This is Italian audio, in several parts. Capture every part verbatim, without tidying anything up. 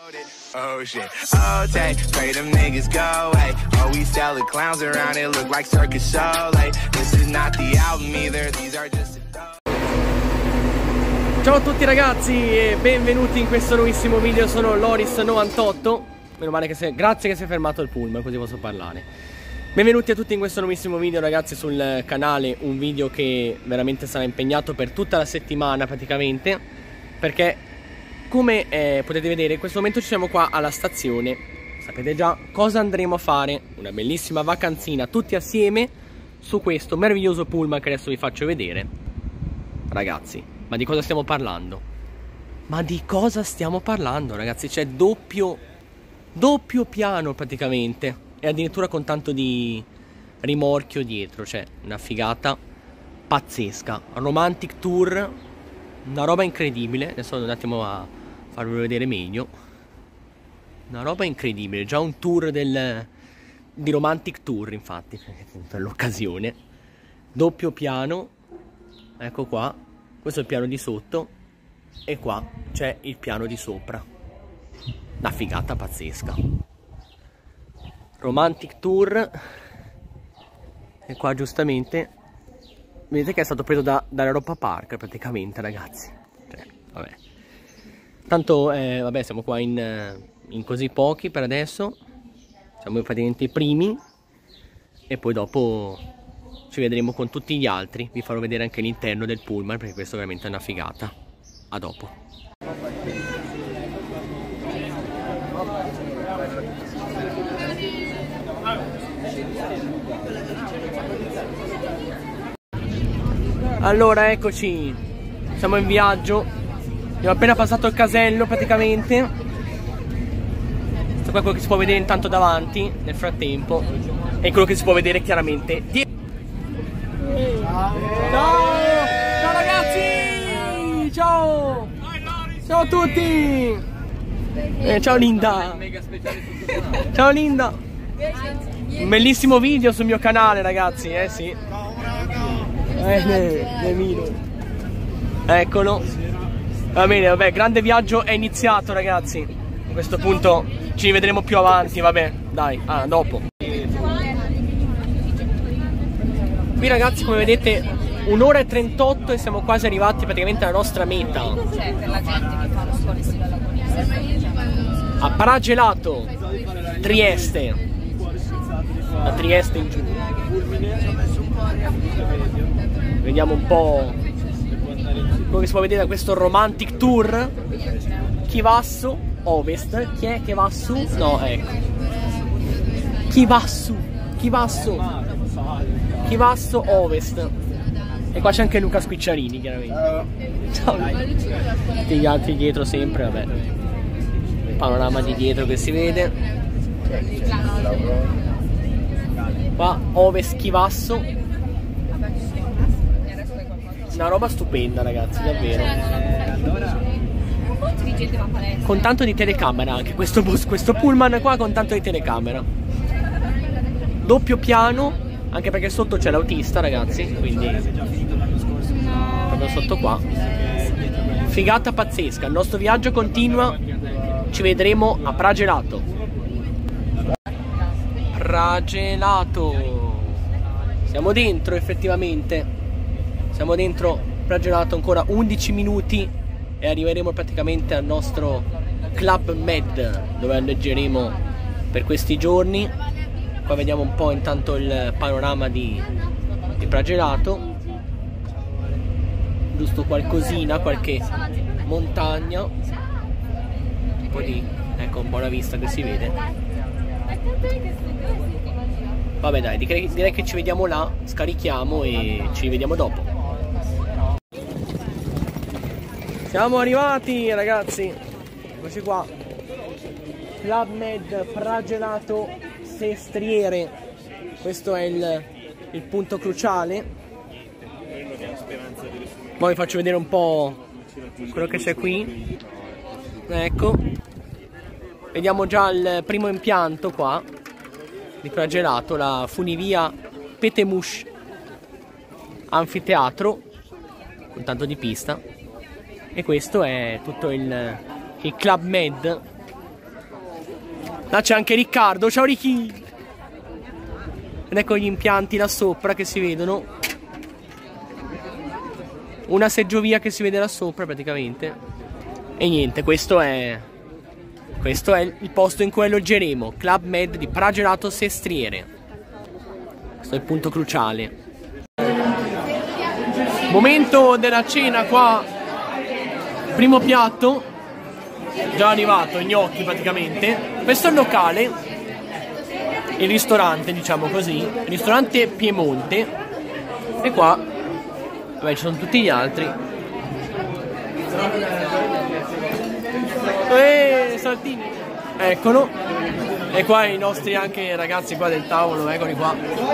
Oh shit, oh take, pray them niggas go away. Oh we sell the clowns around it, look like circus show. Like this is not the album either, these are just a... Ciao a tutti ragazzi e benvenuti in questo nuovissimo video, sono Loris novantotto. Meno male che si è... grazie che si è fermato il pullman, così posso parlare. Benvenuti a tutti in questo nuovissimo video ragazzi sul canale, un video che veramente sarà impegnato per tutta la settimana praticamente, perché come eh, potete vedere in questo momento ci siamo qua alla stazione. Sapete già cosa andremo a fare, una bellissima vacanzina tutti assieme su questo meraviglioso pullman che adesso vi faccio vedere. Ragazzi, ma di cosa stiamo parlando? Ma di cosa stiamo parlando ragazzi? C'è doppio, doppio piano praticamente, e addirittura con tanto di rimorchio dietro, cioè una figata pazzesca. Romantic Tour, una roba incredibile. Adesso vado un attimo a farvi vedere meglio. Una roba incredibile, già un tour del, di Romantic Tour infatti, per l'occasione. Doppio piano, ecco qua, questo è il piano di sotto e qua c'è il piano di sopra. Una figata pazzesca. Romantic Tour. E qua giustamente vedete che è stato preso da, dall'Europa Park praticamente ragazzi. Cioè, vabbè. Tanto eh, vabbè, siamo qua in, in così pochi per adesso. Siamo praticamente i primi. E poi dopo ci vedremo con tutti gli altri. Vi farò vedere anche l'interno del pullman, perché questo veramente è una figata. A dopo. Allora eccoci, siamo in viaggio. Abbiamo appena passato il casello praticamente. Questo qua è quello che si può vedere intanto davanti nel frattempo. E quello che si può vedere chiaramente dietro. Ciao! Ciao ragazzi! Ciao! Ciao a tutti! Eh, ciao Linda! Ciao Linda! Un bellissimo video sul mio canale ragazzi, eh sì. Eh, Emilio. Eccolo. Va bene, vabbè, grande viaggio è iniziato ragazzi. A questo punto ci vedremo più avanti, vabbè, dai, ah, dopo. Qui ragazzi come vedete un'ora e trentotto e siamo quasi arrivati praticamente alla nostra meta. Cioè per la gente che fa lo scuola stile alla a Pragelato, Trieste. Da Trieste in giù. Vediamo un po' quello che si può vedere da questo Romantic Tour. Chivasso Ovest. Chi è che va su? No, ecco. Chi va su? Chi va su? Chivasso Ovest. E qua c'è anche Luca Squicciarini chiaramente. Ciao. Tutti gli altri dietro sempre, vabbè. Panorama di dietro che si vede. Qua Ovest Chivasso. Una roba stupenda ragazzi, davvero. Con tanto di telecamera anche questo bus, questo pullman qua con tanto di telecamera. Doppio piano, anche perché sotto c'è l'autista ragazzi, quindi proprio sotto qua. Figata pazzesca, il nostro viaggio continua. Ci vedremo a Pragelato. Pragelato. Siamo dentro effettivamente. Siamo dentro Pragelato, ancora undici minuti e arriveremo praticamente al nostro Club Med, dove alloggeremo per questi giorni. Qua vediamo un po' intanto il panorama di, di Pragelato. Giusto qualcosina, qualche montagna. Un po' di, ecco, un po' la vista che si vede. Vabbè dai, direi, direi che ci vediamo là, scarichiamo e ci vediamo dopo. Siamo arrivati ragazzi, eccoci qua. Club Med Pragelato Sestriere. Questo è il, il punto cruciale. Poi vi faccio vedere un po' quello che c'è qui. Ecco, vediamo già il primo impianto qua di Pragelato, la funivia Petemush Anfiteatro, con tanto di pista. E questo è tutto il, il Club Med. Là c'è anche Riccardo, ciao Ricky. Ed ecco gli impianti là sopra che si vedono. Una seggiovia che si vede là sopra praticamente. E niente, questo è Questo è il posto in cui alloggeremo. Club Med di Pragelato Sestriere. Questo è il punto cruciale. Momento della cena qua. Primo piatto. Già arrivato, gnocchi praticamente. Questo è il locale. Il ristorante, diciamo così. Il ristorante Piemonte. E qua, vabbè, ci sono tutti gli altri. Eeeh, saltini. Eccolo. E qua i nostri anche ragazzi qua del tavolo, eccoli qua.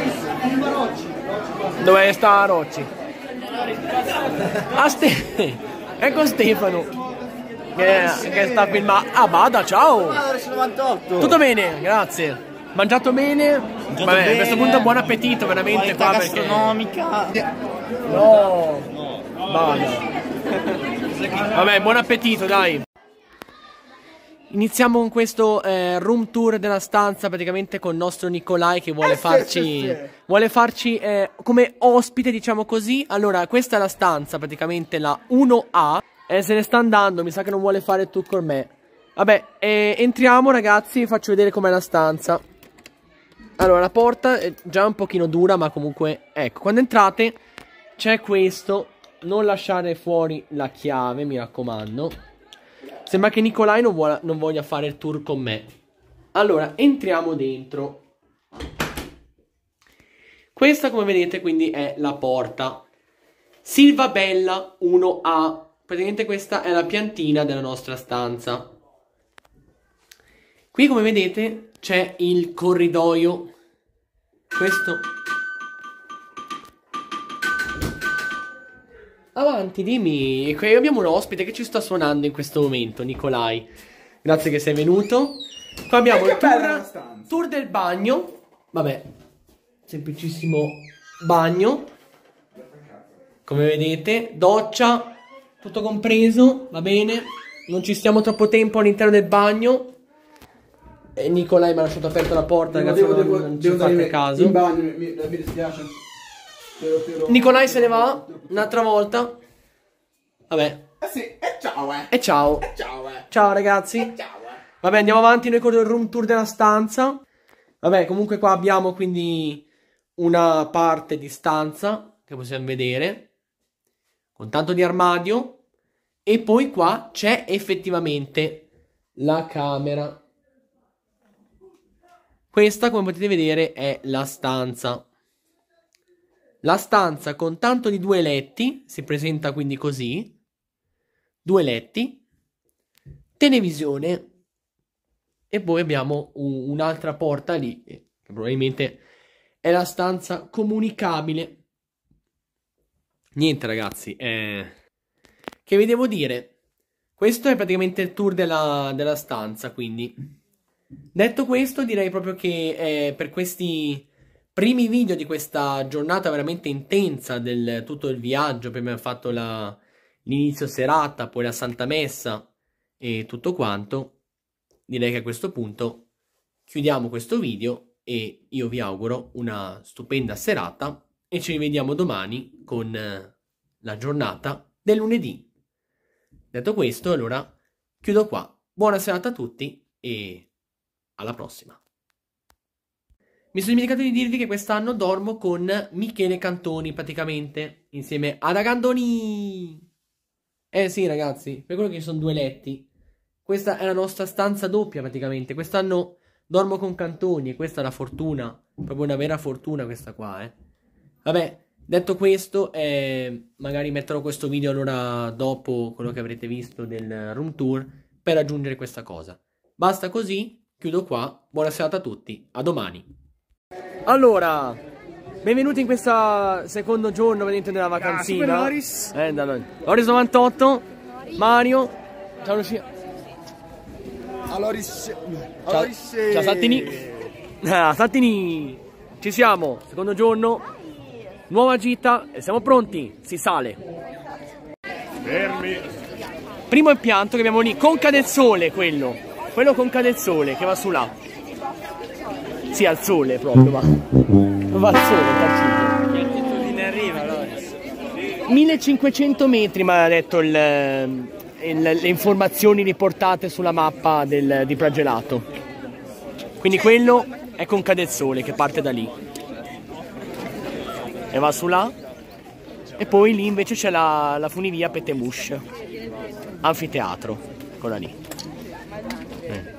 Dove sta Rocci? Ah, Ste ecco Stefano che, che sta filmando. Ah, Bada, ciao. Tutto bene, grazie. Mangiato bene? Mangiato Vabbè, bene. A questo punto buon appetito veramente qua perché gastronomica. No, no. Bada. Vabbè, buon appetito, dai. Iniziamo con questo eh, room tour della stanza, praticamente con il nostro Nicolai che vuole farci, vuole farci eh, come ospite, diciamo così. Allora, questa è la stanza, praticamente la uno A. E se ne sta andando, mi sa che non vuole fare il tour con me. Vabbè, eh, entriamo ragazzi, vi faccio vedere com'è la stanza. Allora, la porta è già un pochino dura, ma comunque, ecco, quando entrate c'è questo. Non lasciare fuori la chiave, mi raccomando. Sembra che Nicolai non, vuole, non voglia fare il tour con me. Allora, entriamo dentro. Questa, come vedete, quindi è la porta. Silva Bella uno A. Praticamente questa è la piantina della nostra stanza. Qui, come vedete, c'è il corridoio. Questo... Avanti, dimmi. Qui abbiamo un ospite che ci sta suonando in questo momento, Nicolai. Grazie che sei venuto. Qua abbiamo il tour, tour del bagno. Vabbè, semplicissimo bagno. Come vedete, doccia, tutto compreso, va bene. Non ci stiamo troppo tempo all'interno del bagno. E Nicolai mi ha lasciato aperta la porta, ragazzi, non, devo, non devo ci fate caso. In bagno, mi, mi, mi dispiace. Nicolai se ne va un'altra volta. Vabbè. Eh sì, e ciao eh. E ciao. E ciao eh. Ciao ragazzi. E ciao eh. Vabbè, andiamo avanti noi con il room tour della stanza. Vabbè, comunque qua abbiamo quindi una parte di stanza che possiamo vedere con tanto di armadio. E poi qua c'è effettivamente la camera. Questa, come potete vedere, è la stanza. La stanza con tanto di due letti, si presenta quindi così, due letti, televisione e poi abbiamo un'altra porta lì, che probabilmente è la stanza comunicabile. Niente ragazzi, eh... che vi devo dire? Questo è praticamente il tour della, della stanza, quindi. Detto questo direi proprio che eh, per questi... primi video di questa giornata veramente intensa del tutto il viaggio. Prima abbiamo fatto l'inizio serata, poi la Santa Messa e tutto quanto. Direi che a questo punto chiudiamo questo video e io vi auguro una stupenda serata e ci rivediamo domani con la giornata del lunedì. Detto questo, allora chiudo qua. Buona serata a tutti e alla prossima. Mi sono dimenticato di dirvi che quest'anno dormo con Michele Cantoni, praticamente, insieme ad Agandoni. Eh sì, ragazzi, per quello che ci sono due letti. Questa è la nostra stanza doppia, praticamente. Quest'anno dormo con Cantoni e questa è la fortuna. Proprio una vera fortuna questa qua, eh. Vabbè, detto questo, eh, magari metterò questo video allora dopo quello che avrete visto del room tour per aggiungere questa cosa. Basta così, chiudo qua. Buona serata a tutti, a domani. Allora, benvenuti in questo secondo giorno vedete della vacanzina. Super Loris. Eh, Loris novantotto, Mario. Ciao Lucia. Aloris. Ciao, ciao Saltini. Ah, Saltini. Ci siamo, secondo giorno, nuova gita e siamo pronti, si sale. Fermi. Primo impianto che abbiamo lì, Conca del Sole quello. quello con Cade il Sole che va su là. Sì, al sole proprio, va. Va al sole, Tarcisio. Che altitudine arriva, Loris? millecinquecento metri mi ha detto il, il, le informazioni riportate sulla mappa del, di Pragelato. Quindi quello è con Cade il Sole che parte da lì e va su là. E poi lì invece c'è la, la funivia Petemush, anfiteatro, quella lì. Eh.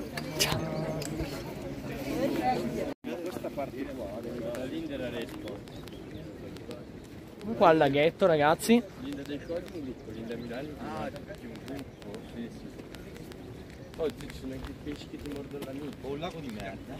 Qua al laghetto, ragazzi. Linda dei Scogli un gruppo, Linda Milano ah, un gruppo, sì, sì. Poi ci sono anche i pesci che ti mordono l'amico. O un lago di merda.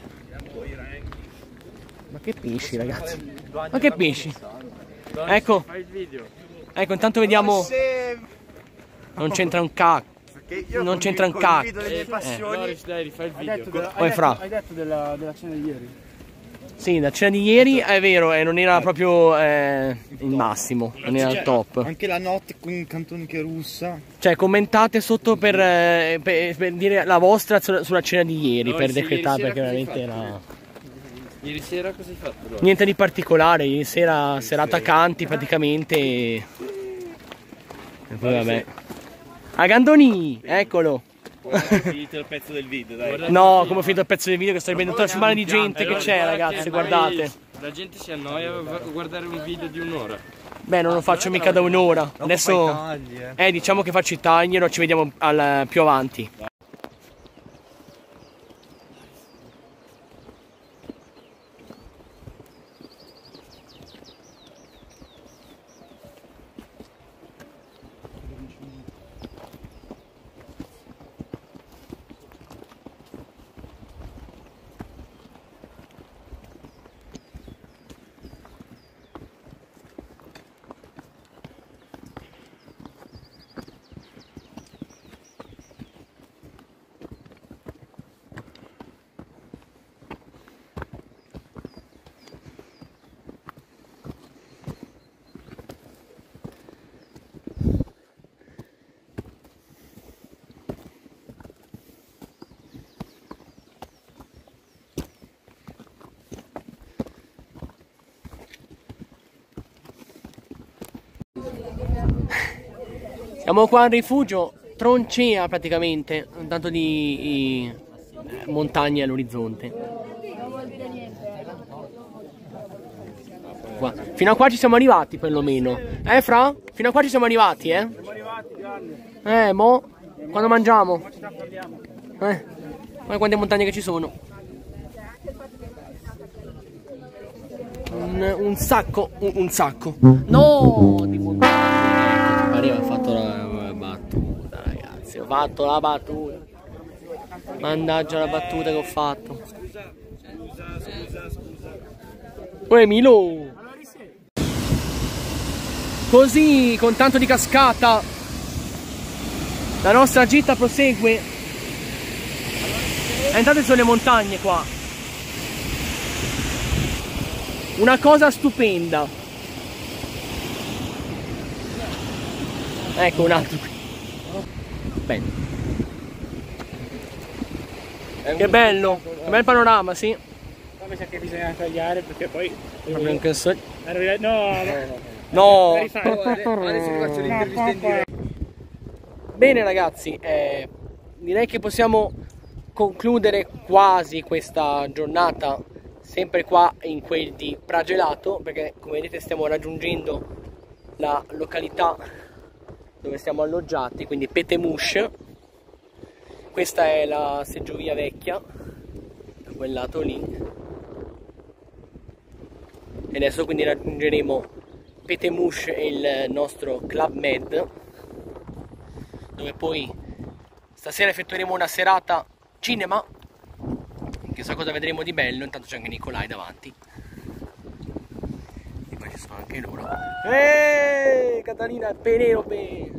Ma che pesci, ragazzi? Ma che pesci? Ecco. Fai il video. Ecco, intanto vediamo. Non c'entra un cacchio. Non c'entra un cacchio. Eh, Loris, dai, rifai il video. Poi fra. Hai detto della, della cena di ieri? Sì, la cena di ieri è vero, eh, non era proprio eh, il massimo, non era il top. Anche la notte con Cantonica russa. Cioè, commentate sotto per, eh, per, per dire la vostra sulla, sulla cena di ieri, No, per sì, decretare, ieri perché sera veramente cosa hai era. Ieri sera cosa hai fatto? Loris? Niente di particolare, ieri sera serata canti praticamente. E, e poi vabbè. A Gandoni, eccolo. Finito il pezzo del video, dai. No, come ho finito il pezzo del video che sto riprendendo tutta la settimana di gente che c'è, ragazzi, guardate. La gente si annoia a guardare un video di un'ora. Beh, non lo faccio mica da un'ora. Adesso eh, diciamo che faccio i tagli e ci vediamo al, più avanti. Siamo qua al rifugio, Troncea praticamente, tanto di i, montagne all'orizzonte. Qua. Fino a qua ci siamo arrivati perlomeno. Eh Fra? Fino a qua ci siamo arrivati, eh? Siamo arrivati, grande. Eh, mo? Quando mangiamo? Eh, guarda quante montagne che ci sono. Un, un sacco, un, un sacco. No, di montagne. Pareva ho fatto la battuta, ragazzi. Ho fatto la battuta. Mannaggia la battuta che ho fatto. Scusa, scusa, scusa, scusa. Uè Milo. Così, con tanto di cascata, la nostra gita prosegue. E intanto sono le montagne qua. Una cosa stupenda. Ecco un altro qui. Bene. Che bello, che bel panorama, sì. Poi mi sa che bisogna tagliare perché poi Proprio anche so- no, No. adesso vi faccio l'intervista in diretta. Bene ragazzi, eh, direi che possiamo concludere quasi questa giornata sempre qua in quel di Pragelato, perché come vedete stiamo raggiungendo la località dove siamo alloggiati, quindi Petemush. Questa è la seggiovia vecchia, da quel lato lì. E adesso quindi raggiungeremo Petemush e il nostro Club Med, dove poi stasera effettueremo una serata cinema. Chissà cosa vedremo di bello. Intanto c'è anche Nicolai davanti. E poi ci sono anche loro. Eeeh, Catalina e Penelope!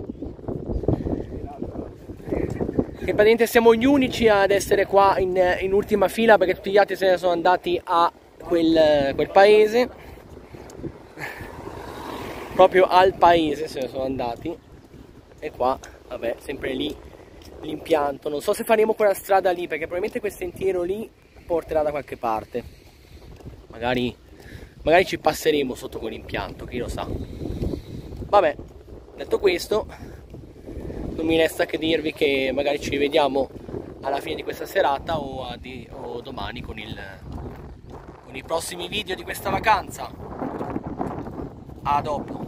Che praticamente siamo gli unici ad essere qua in, in ultima fila, perché tutti gli altri se ne sono andati a quel, quel paese. Proprio al paese se ne sono andati. E qua, vabbè, sempre lì l'impianto. Non so se faremo quella strada lì, perché probabilmente quel sentiero lì porterà da qualche parte. Magari, magari ci passeremo sotto quell'impianto, chi lo sa. Vabbè, detto questo, non mi resta che dirvi che magari ci rivediamo alla fine di questa serata o, a di, o domani con, il, con i prossimi video di questa vacanza. A dopo.